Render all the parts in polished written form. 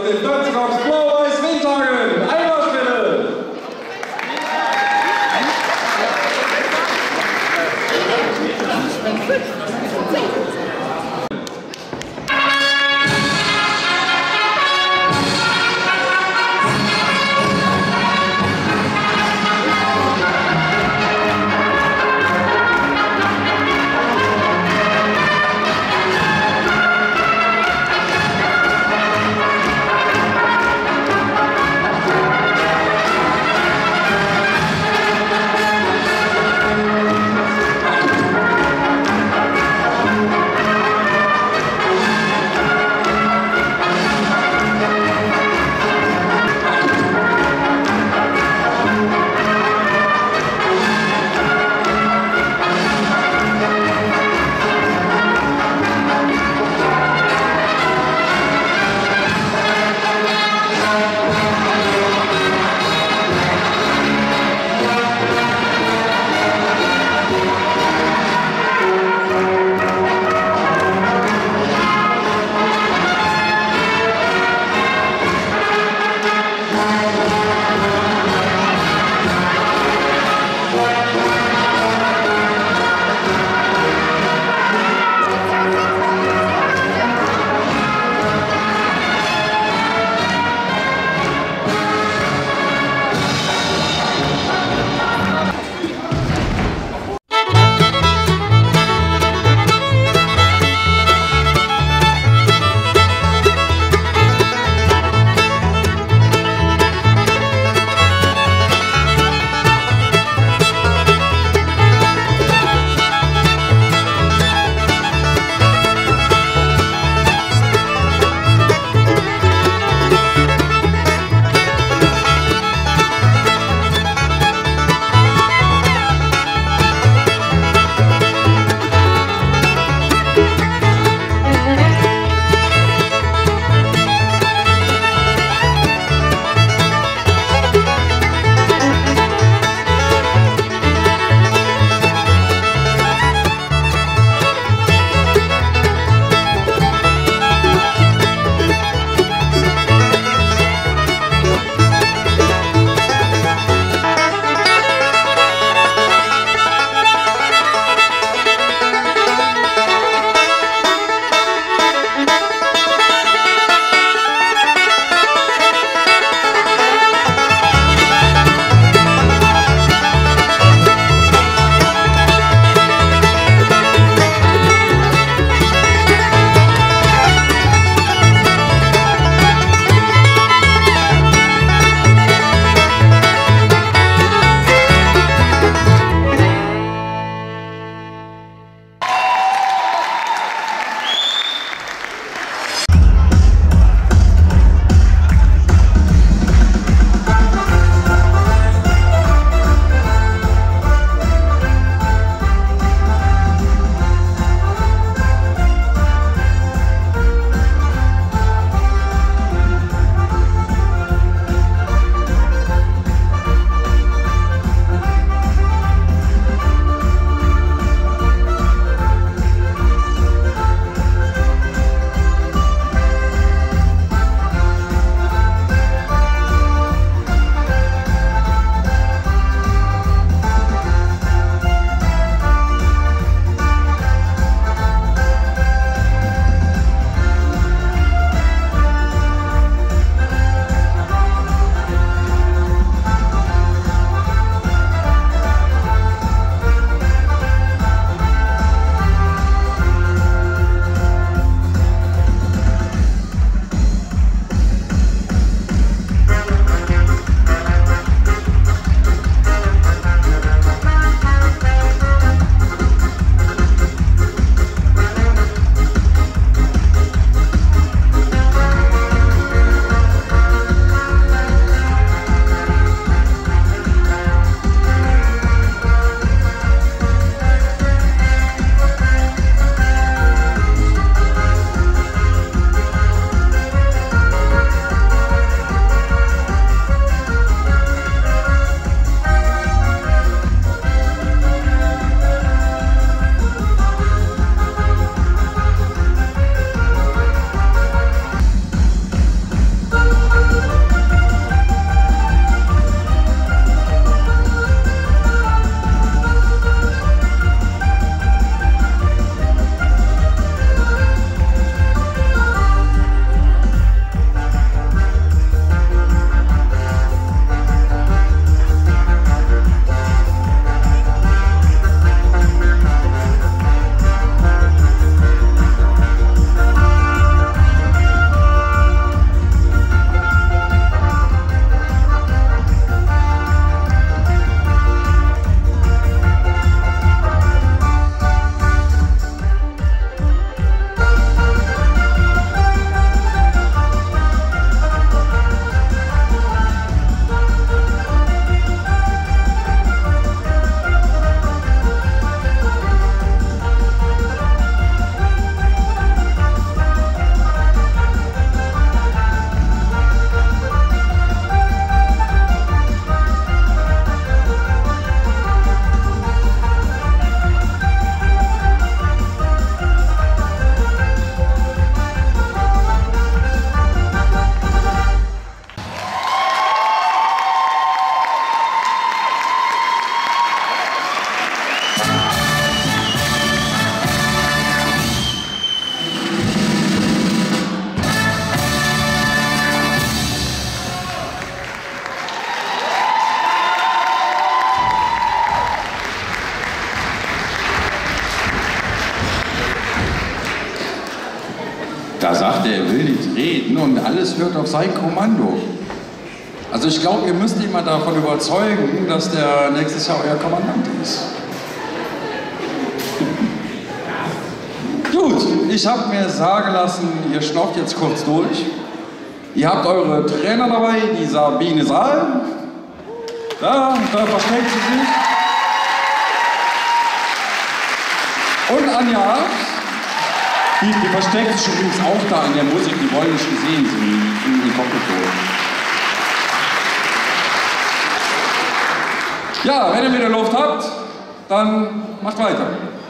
den Tanzkorps Blau-Weiß Windhagen. Einmal bitte! treten und alles hört auf sein Kommando. Also ich glaube, ihr müsst ihn mal davon überzeugen, dass der nächstes Jahr euer Kommandant ist. Gut, ich habe mir sagen lassen, ihr schnauft jetzt kurz durch. Ihr habt eure Trainer dabei, die Sabine Saal. Da versteckt sie sich. Und Anja, die versteckt sich übrigens auch da in der Musik, die wollen nicht gesehen, sie in den Kopf gezogen. Ja, wenn ihr wieder Luft habt, dann macht weiter.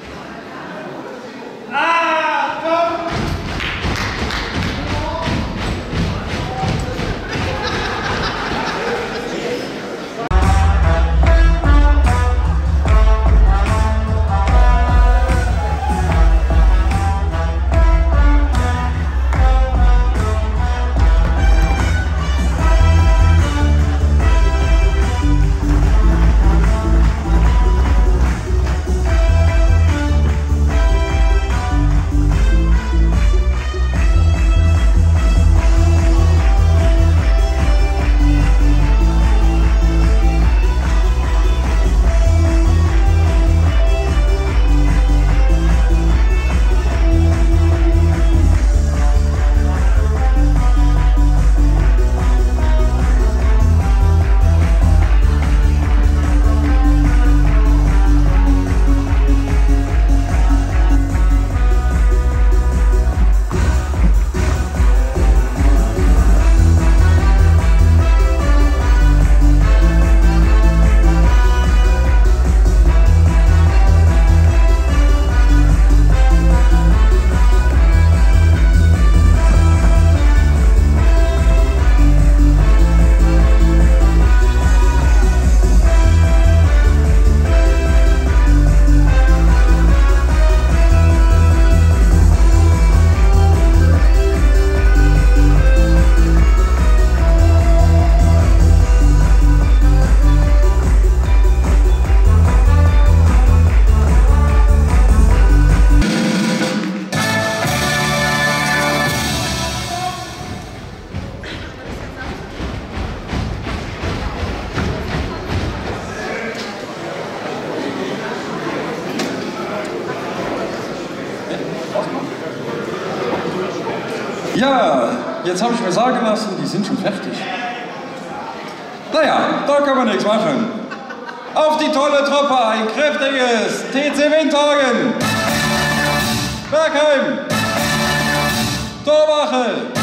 Ja, jetzt habe ich mir sagen lassen, die sind schon fertig. Naja, da kann man nichts machen. Auf die tolle Truppe, ein kräftiges TC Windhagen, Bergheim, Torwache.